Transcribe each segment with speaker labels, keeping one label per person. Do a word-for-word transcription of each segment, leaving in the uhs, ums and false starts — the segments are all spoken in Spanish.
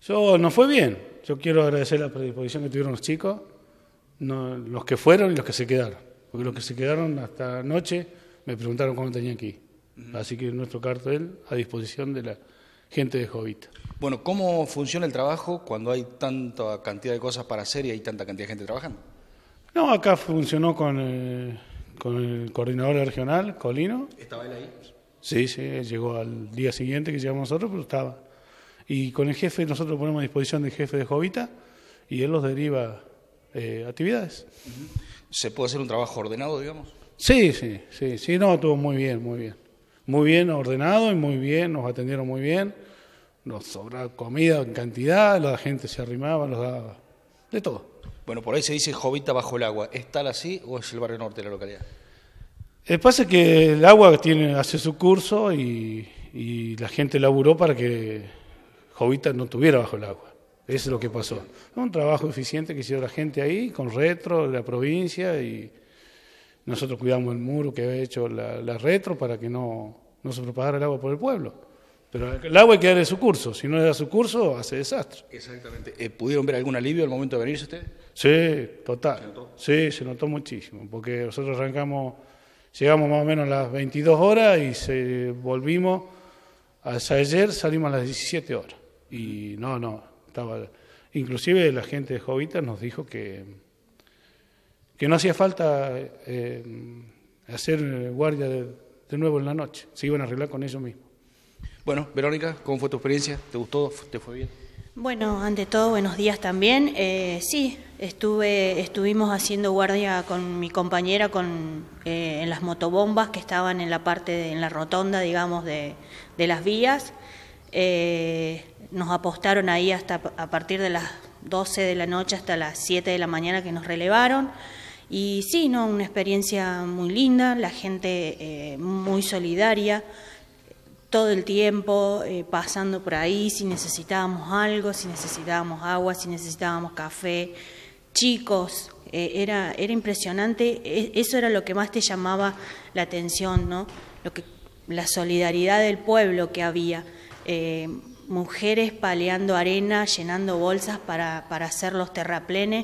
Speaker 1: Yo, nos fue bien. Yo quiero agradecer la predisposición que tuvieron los chicos, no, los que fueron y los que se quedaron. Porque los que se quedaron hasta anoche me preguntaron cuándo tenían que ir. Uh-huh. Así que nuestro cartel a disposición de la gente de Jovita.
Speaker 2: Bueno, ¿cómo funciona el trabajo cuando hay tanta cantidad de cosas para hacer y hay tanta cantidad de gente trabajando?
Speaker 1: No, acá funcionó con, eh, con el coordinador regional, Colino.
Speaker 2: ¿Estaba él ahí?
Speaker 1: Sí, sí, él llegó al día siguiente que llegamos nosotros, pero estaba. Y con el jefe, nosotros ponemos a disposición del jefe de Jovita y él los deriva eh, actividades.
Speaker 2: Uh-huh. ¿Se puede hacer un trabajo ordenado, digamos?
Speaker 1: Sí, sí, sí, sí, no, estuvo muy bien, muy bien. Muy bien ordenado y muy bien, nos atendieron muy bien, nos sobraba comida en cantidad, la gente se arrimaba, nos daba de todo.
Speaker 2: Bueno, por ahí se dice Jovita bajo el agua. ¿Es tal así o es el barrio norte de la localidad?
Speaker 1: El pasa es que el agua tiene, hace su curso y, y la gente laburó para que Jovita no estuviera bajo el agua. Eso es lo que pasó. Un trabajo eficiente que hicieron la gente ahí, con retro de la provincia, y nosotros cuidamos el muro que había hecho la, la retro para que no, no se propagara el agua por el pueblo. Pero el agua hay que darle su curso, si no le da su curso, hace desastre.
Speaker 2: Exactamente. Eh, ¿Pudieron ver algún alivio al momento de venirse ustedes?
Speaker 1: Sí, total. ¿Se notó? Sí, se notó muchísimo, porque nosotros arrancamos, llegamos más o menos a las veintidós horas y se volvimos, hasta ayer salimos a las diecisiete horas. Y no, no, estaba, inclusive la gente de Jovita nos dijo que, que no hacía falta eh, hacer guardia de, de nuevo en la noche, se iban a arreglar con ellos mismos.
Speaker 2: Bueno, Verónica, ¿cómo fue tu experiencia? ¿Te gustó? ¿Te fue bien?
Speaker 3: Bueno, ante todo, buenos días también. Eh, sí, estuve, estuvimos haciendo guardia con mi compañera con, eh, en las motobombas que estaban en la parte, de, en la rotonda, digamos, de, de las vías. Eh, nos apostaron ahí hasta a partir de las doce de la noche hasta las siete de la mañana que nos relevaron. Y sí, no, una experiencia muy linda, la gente eh, muy solidaria. Todo el tiempo eh, pasando por ahí, si necesitábamos algo, si necesitábamos agua, si necesitábamos café, chicos, eh, era, era impresionante, e eso era lo que más te llamaba la atención, ¿no? Lo que, la solidaridad del pueblo que había, eh, mujeres paleando arena, llenando bolsas para, para hacer los terraplenes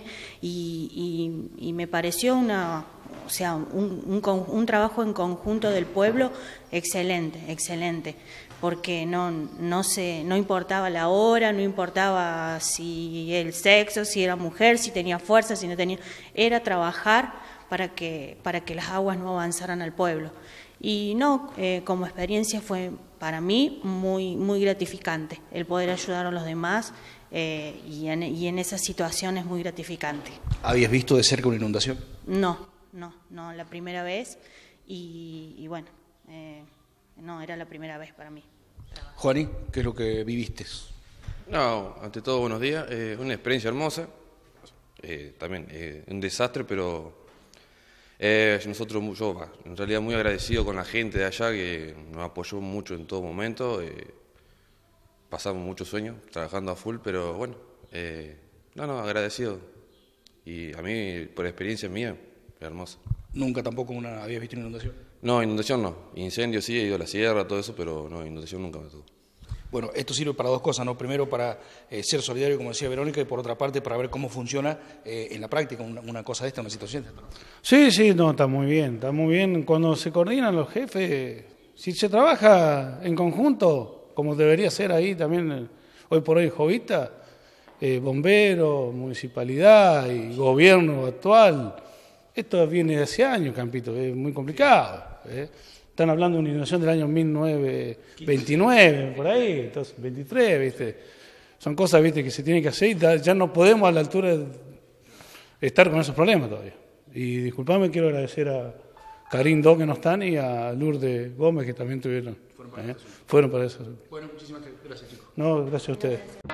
Speaker 3: y, y, y me pareció una... O sea, un, un, un trabajo en conjunto del pueblo excelente, excelente, porque no, no, se, no importaba la hora, no importaba si el sexo, si era mujer, si tenía fuerza, si no tenía... Era trabajar para que, para que las aguas no avanzaran al pueblo. Y no, eh, como experiencia fue para mí muy, muy gratificante el poder ayudar a los demás eh, y, en, y en esas situaciones muy gratificante.
Speaker 2: ¿Habías visto de cerca una inundación?
Speaker 3: No. No, no, la primera vez y, y bueno, eh, no, era la primera vez para mí.
Speaker 2: Juani, ¿qué es lo que viviste?
Speaker 4: No, ante todo buenos días, eh, una experiencia hermosa, eh, también eh, un desastre, pero eh, nosotros, yo en realidad muy agradecido con la gente de allá que nos apoyó mucho en todo momento, eh, pasamos muchos sueños trabajando a full, pero bueno, eh, no, no, agradecido y a mí por experiencia mía. Hermoso.
Speaker 2: ¿Nunca tampoco una, habías visto una inundación?
Speaker 4: No, inundación no. Incendio sí, he ido a la sierra, todo eso, pero no, inundación nunca me tuvo.
Speaker 2: Bueno, esto sirve para dos cosas, ¿no? Primero para eh, ser solidario, como decía Verónica, y por otra parte para ver cómo funciona eh, en la práctica una, una cosa de esta, una situación de esta, ¿no?
Speaker 1: Sí, sí, no, está muy bien, está muy bien. Cuando se coordinan los jefes, si se trabaja en conjunto, como debería ser ahí también, hoy por hoy Jovita, eh, bomberos, municipalidad y gobierno actual. Esto viene de hace años, Campito, es muy complicado. ¿eh? Están hablando de una inundación del año mil novecientos veintinueve, por ahí, entonces veintitrés, ¿viste? Son cosas, ¿viste?, que se tienen que hacer y ya no podemos a la altura de estar con esos problemas todavía. Y disculpame, quiero agradecer a Karim Do, que no están, y a Lourdes Gómez, que también tuvieron. Fueron para, ¿eh? eso. Fueron para eso.
Speaker 2: Bueno, muchísimas gracias, chicos.
Speaker 1: No, gracias a ustedes.